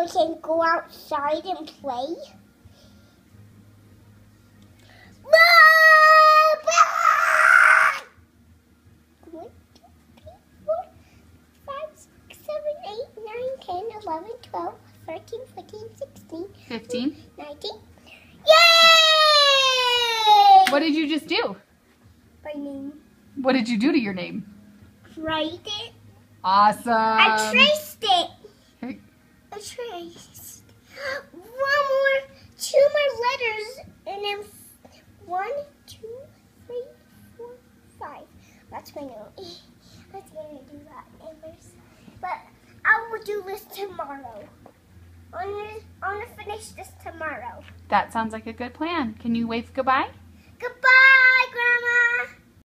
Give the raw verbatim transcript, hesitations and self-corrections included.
we can go outside and play. One, two, three, four, five, six, seven, eight, nine, ten, eleven, twelve, thirteen, fourteen, sixteen, fifteen. nineteen. Yay! What did you just do? My name. What did you do to your name? Write it. Awesome. I traced it. Hey. I traced. One more, two more letters, and then one, two, three, four, five. That's my note. I was gonna do that numbers, but I will do this tomorrow. I'm gonna, I'm gonna finish this tomorrow. That sounds like a good plan. Can you wave goodbye? Goodbye.